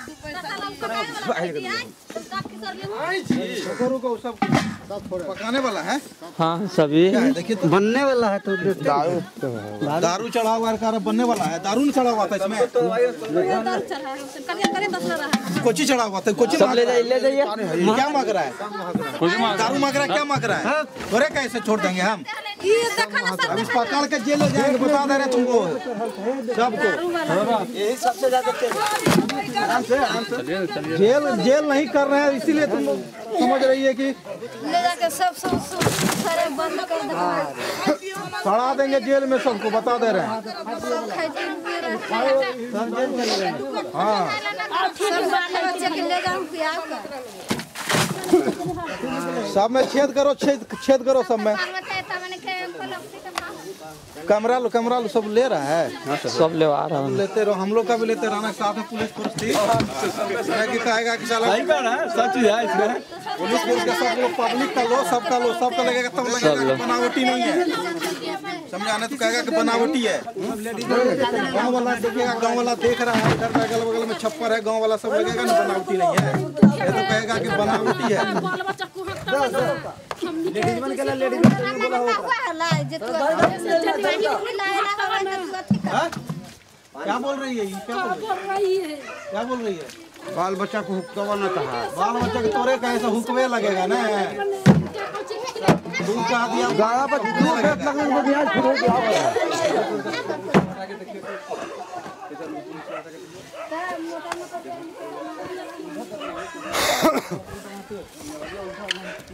को सब पकाने वाला है। हाँ सभी देखिए तो बनने वाला है। तो दारू चढ़ा हुआ है, बनने वाला है। दारू नहीं चढ़ा हुआ था इसमें, कोची चढ़ा हुआ था। कोची सब ले जाइए। क्या मांग रहा है? दारू मांग रहा है, क्या मांग रहा है? थोड़े कैसे छोड़ देंगे हम? पकड़ के जेल ले जाएंगे, बता दे रहे तुमको सबको। यही सबसे ज्यादा जेल नहीं कर रहे हैं, इसीलिए तुम समझ रही है कि ले जाके सब सारे बंद कर देंगे, सड़ा देंगे जेल में सबको, बता दे रहे हैं। हाँ सब बाल बच्चे के ले जाऊं क्या सब में छेद करो सब में। कैमरा लो सब ले रहा है। सब ले आ रहा है। लेते रहो, हम लोग का भी लेते रहना। साथ में पुलिस फोर्स थी कि कहेगा कि साला सच है इसमें। पुलिस फोर्स का सब लोग, पब्लिक का लो, सबका लगेगा, तब लगेगा कि बनावटी नहीं है। समझाने तो कहेगा कि बनावटी है। गाँव वाला देखिएगा, गाँव वाला देख रहा है, इधर अगल बगल में छप्पर है, गाँव वाला सब लगेगा ना बनावटी नहीं है। ये तो कहेगा कि बनावटी है। क्या बोल रही है? क्या बोल रही है? बाल बच्चा को हुक्का न कहा। बाल बच्चा के तोरे कैसे हुक्मे लगेगा ना? दूध का दिया गाया पर